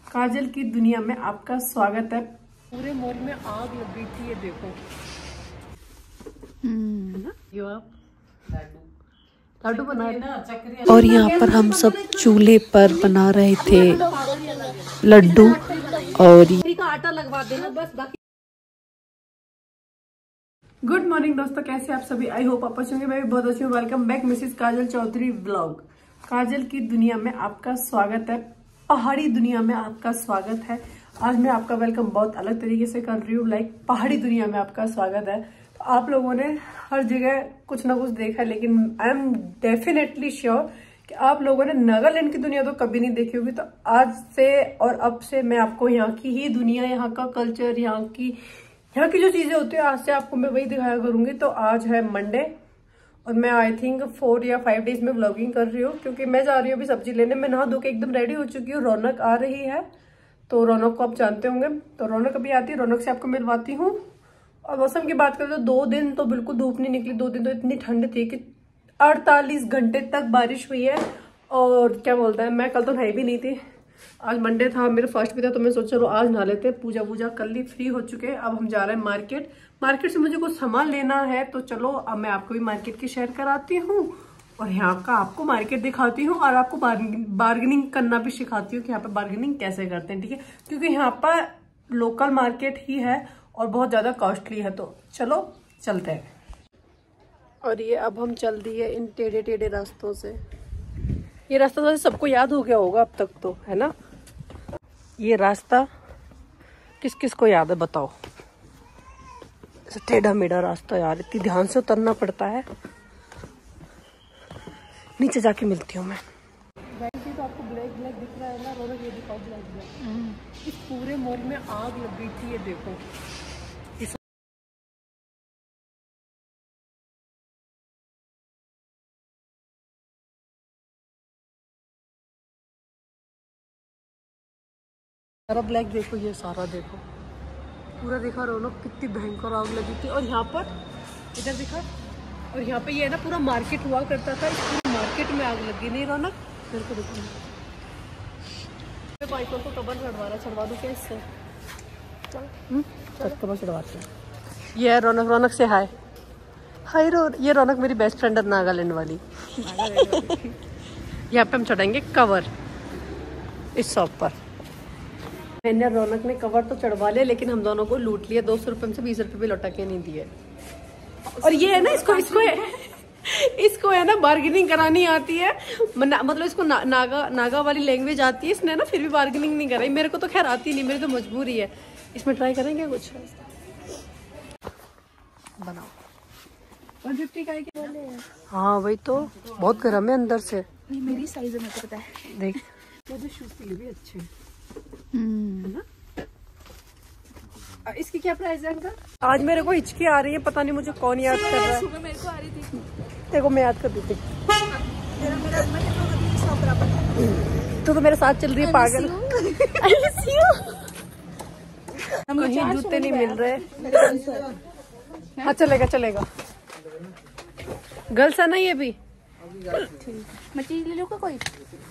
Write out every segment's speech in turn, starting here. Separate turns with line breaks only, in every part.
काजल की दुनिया में आपका स्वागत है। पूरे मॉल में आग लग गई थी, ये देखो। है ना? यो आप लाडू बना रहे
और यहाँ पर हम सब चूल्हे पर बना रहे थे लड्डू। और
आटा लगवा देना बस। बाकी गुड मॉर्निंग दोस्तों, कैसे आप सभी? आई होप आप अच्छे होंगे। मैं भी बहुत अच्छी हूँ। Welcome back mrs Kajal Chaudhary vlog. Kajal की दुनिया में आपका स्वागत है, पहाड़ी दुनिया में आपका स्वागत है। आज मैं आपका वेलकम बहुत अलग तरीके से कर रही हूँ। लाइक पहाड़ी दुनिया में आपका स्वागत है। तो आप लोगों ने हर जगह कुछ ना कुछ देखा, लेकिन आई एम डेफिनेटली श्योर कि आप लोगों ने नागालैंड की दुनिया तो कभी नहीं देखी होगी। तो आज से और अब से मैं आपको यहाँ की ही दुनिया, यहाँ का कल्चर, यहाँ की जो चीजें होती है, आज से आपको मैं वही दिखाया करूंगी। तो आज है मंडे और मैं आई थिंक 4 या 5 डेज में व्लॉगिंग कर रही हूँ, क्योंकि मैं जा रही हूँ अभी सब्जी लेने। मैं नहा धो के एकदम रेडी हो चुकी हूँ। रौनक आ रही है, तो रौनक को आप जानते होंगे। तो रौनक अभी आती है, रौनक से आपको मिलवाती हूँ। और मौसम की बात करें तो 2 दिन तो बिल्कुल धूप नहीं निकली। 2 दिन तो इतनी ठंड थी कि 48 घंटे तक बारिश हुई है। और क्या बोलता है, मैं कल तो नहाई भी नहीं थी। आज मंडे था, मेरा फर्स्ट भी था, तो मैं सोचा चलो आज नहा लेते। पूजा वूजा कर ली, फ्री हो चुके हैं। अब हम जा रहे हैं मार्केट। मार्केट से मुझे कुछ सामान लेना है, तो चलो अब मैं आपको भी मार्केट की शेयर कराती हूँ और यहाँ का आपको मार्केट दिखाती हूँ और आपको बार्गेनिंग करना भी सिखाती हूँ कि यहाँ पे बार्गेनिंग कैसे करते हैं, ठीक है? क्योंकि यहाँ पर लोकल मार्केट ही है और बहुत ज्यादा कॉस्टली है। तो चलो चलते हैं। और ये अब हम चल दिए इन टेढ़े टेढ़े रास्तों से। ये रास्ता तो सबको याद हो गया होगा अब तक, तो है ना? ये रास्ता किस किस को याद है बताओ? टेढ़ा मेढ़ा रास्ता यार, इतनी ध्यान से उतरना पड़ता है। नीचे जाके मिलती हूँ मैं। तो आपको ब्लैक ब्लैक दिख रहा है ना? रौनक ये दिखाओ ब्लैक ब्लैक। इस पूरे मॉल में आग लग गई थी, ये देखो। सारा ब्लैक देखो, ये सारा देखो, पूरा देखा रौनक, कितनी भयंकर आग लगी थी। और यहाँ पर इधर दिखा, और यहाँ पे ये है ना पूरा मार्केट हुआ करता था। इस पूरे मार्केट में आग लगी। नहीं रौनक? मेरे को देखो, मैं बाइकों को कवर चढ़वा दूँ क्या इससे? चल कवर चढ़वाते हैं। ये है रौनक। रौनक से हाय हाय। ये रौनक मेरी बेस्ट फ्रेंड है नागालैंड वाली। यहाँ पे हम चढ़ाएंगे कवर इस शॉप पर। मैंने रौनक ने कवर तो चढ़वा लिया, लेकिन हम दोनों को लूट लिया। 200 रुपये में से 20 रुपये भी लौटा के नहीं दिए। और ये है ना, इसको है ना बार्गेनिंग करानी आती है। मतलब इसको नागा वाली लैंग्वेज आती है। इसने ना फिर भी बार्गेनिंग नहीं कराई। मेरे को तो खैर आती नहीं, मेरी तो मजबूरी है। इसमें ट्राई करेंगे कुछ बनाओ। 150 का है। हाँ वही तो, बहुत गर्म है अंदर से।
मेरी साइज में पता है,
देख मुझे शूज के लिए भी अच्छे है ना? इसकी क्या प्राइस है अंकल? आज मेरे को हिचकी आ रही है, पता नहीं मुझे कौन याद कर रहा है।
सुबह मेरे को आ रही थी।
देखो मैं याद कर दी थी। तो मेरे साथ चल रही है पागल। कहीं जूते नहीं मिल रहे। हाँ चलेगा। गर्ल्स है ना ये भी?
मछली ले लो का कोई।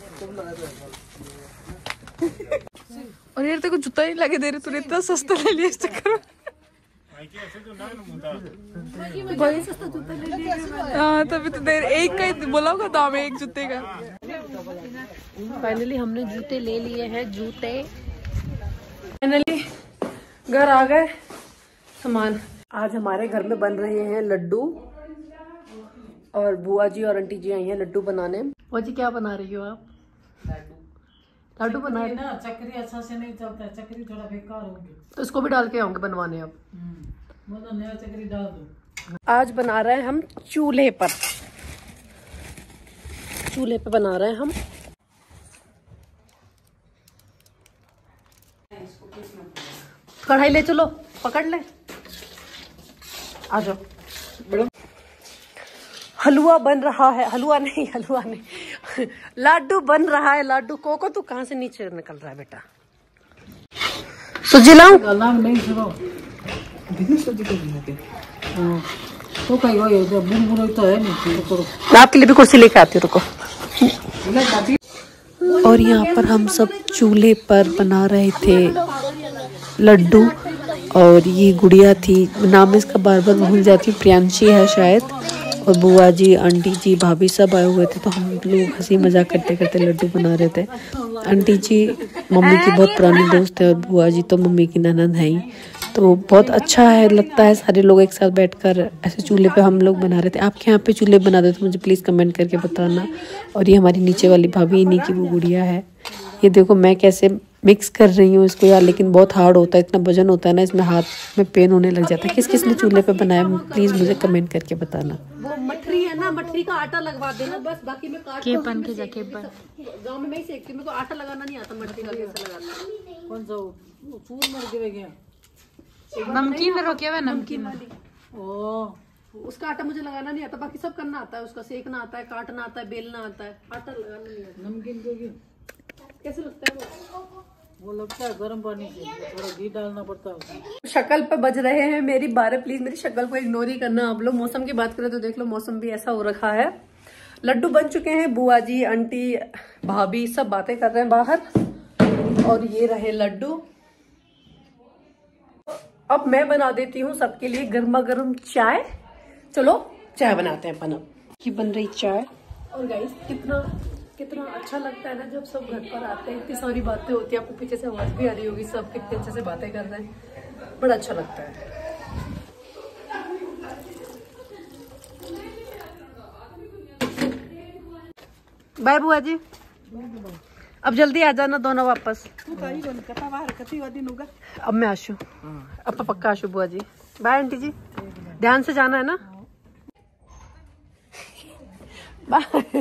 और यार तेरे को जूता नहीं लगे दे रहे, तूने इतना सस्ता ले लिया इस चक्कर में। बड़ी सस्ता जूता ले लिया। हाँ तभी तो देर एक का ही बोला होगा दाम है, एक जूते का। फाइनली हमने जूते ले लिए हैं। जूते फाइनली घर आ गए सामान। आज हमारे घर में बन रहे हैं लड्डू और बुआ जी और आंटी जी आई हैं लड्डू बनाने। बुआ जी क्या बना रही हो आप? लाडू बना रहे ना। चक्री अच्छा से नहीं चलता है, चक्री थोड़ा बेकार होगी, तो इसको भी डाल के आऊंगे बनवाने। अब मतलब नया चक्री डाल दो। आज बना रहे हैं हम चूल्हे पर। चूल्हे पे बना रहे हैं हम। कढ़ाई ले चलो, पकड़ ले, आ जाओ। हलवा बन रहा है। हलवा नहीं लाडू बन रहा है। लाडू कोको तू कहाँ से नीचे निकल रहा है बेटा? सूजी लाऊं? आपके लिए भी कुर्सी लेके आती हूँ, रुको।
और यहाँ पर हम सब चूल्हे पर बना रहे थे लड्डू। और ये गुड़िया थी, नाम इसका बार बार भूल जाती हूँ, प्रियांशी है शायद। और बुआ जी, आंटी जी, भाभी सब आए हुए थे, तो हम लोग हंसी मजाक करते करते लड्डू बना रहे थे। आंटी जी मम्मी की बहुत पुरानी दोस्त है और बुआ जी तो मम्मी की ननद है ही, तो बहुत अच्छा है, लगता है सारे लोग एक साथ बैठकर ऐसे चूल्हे पे हम लोग बना रहे थे। आपके यहाँ पे चूल्हे बनाते तो मुझे प्लीज़ कमेंट करके बताना। और ये हमारी नीचे वाली भाभी, इन्हीं की वो गुड़िया है। ये देखो मैं कैसे मिक्स कर रही हूँ इसको यार, लेकिन बहुत हार्ड होता है, इतना वजन होता है ना, इसमें हाथ में पेन होने लग जाता है। किस किस ने चूल्हे पे बनाया प्लीज़ मुझे कमेंट करके बताना।
वो मठरी है ना, मठरी का आटा लगवा देना बस, बाकी मैं काट
केपन के जाके
गाँव में मैं ही सेकती हूँ, मेरे को आटा लगाना नहीं आता मठरी का, कैसे लगाना। कौन सा चूर मर गया,
नमकीन में रोके हुए नमकीन
वाली। ओ उसका आटा मुझे लगाना नहीं आता, बाकी सब करना आता है, उसका सेकना आता है, काटना आता है, बेलना आता है, आटा लगाना नहीं आता। नमकीन को कैसे लगता है वो लगता है गर्म पानी से, थोड़ा घी डालना पड़ता है। शक्ल पे बज रहे हैं मेरी 12, प्लीज मेरी शक्ल को इग्नोर ही करना आप लोग। मौसम की बात करें तो देख लो, मौसम भी ऐसा हो रखा है। लड्डू बन चुके हैं, बुआ जी, आंटी, भाभी सब बातें कर रहे हैं बाहर। और ये रहे लड्डू। अब मैं बना देती हूँ सबके लिए गर्मा गर्म चाय। चलो चाय बनाते हैं अपन। अब की बन रही चाय। और गाइस कितना कितना अच्छा लगता है ना जब सब घर पर आते हैं, इतनी सारी बातें होती है, आपको पीछे से आवाज भी आ रही होगी, सब कितने अच्छे से बातें कर रहे हैं, बड़ा अच्छा लगता है। बाय बुआ जी, अब जल्दी आ जाना दोनों वापस। अब मैं आशु, अब पक्का आशु बुआ जी। बाय आंटी जी, ध्यान से जाना है ना। बाय।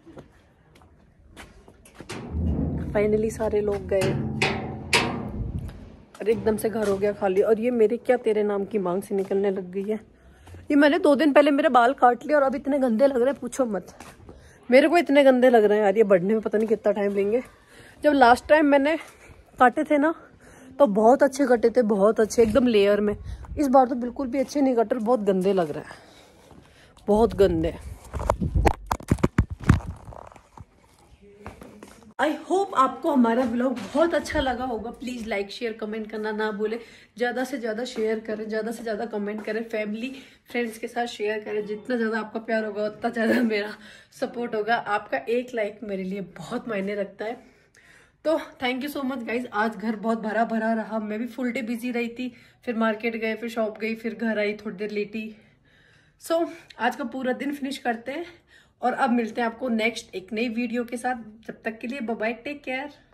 फाइनली सारे लोग गए और एकदम से घर हो गया खाली। और ये मेरे क्या तेरे नाम की मांग से निकलने लग गई है। ये मैंने 2 दिन पहले मेरे बाल काट लिए और अब इतने गंदे लग रहे हैं, पूछो मत। मेरे को इतने गंदे लग रहे हैं यार, ये बढ़ने में पता नहीं कितना टाइम लेंगे। जब लास्ट टाइम मैंने काटे थे ना तो बहुत अच्छे कटे थे, बहुत अच्छे एकदम लेयर में। इस बार तो बिल्कुल भी अच्छे नहीं कटे, बहुत गंदे लग रहे हैं, बहुत गंदे। आई होप आपको हमारा व्लॉग बहुत अच्छा लगा होगा। प्लीज़ लाइक शेयर कमेंट करना ना भूले। ज़्यादा से ज़्यादा शेयर करें, ज़्यादा से ज़्यादा कमेंट करें, फैमिली फ्रेंड्स के साथ शेयर करें। जितना ज़्यादा आपका प्यार होगा उतना ज़्यादा मेरा सपोर्ट होगा। आपका एक लाइक मेरे लिए बहुत मायने रखता है। तो thank you so much guys. आज घर बहुत भरा भरा रहा, मैं भी फुल डे बिजी रही थी, फिर मार्केट गए, फिर शॉप गई, फिर घर आई, थोड़ी देर लेटी। सो आज का पूरा दिन फिनिश करते हैं और अब मिलते हैं आपको नेक्स्ट एक नई वीडियो के साथ। जब तक के लिए बाय बाय, टेक केयर।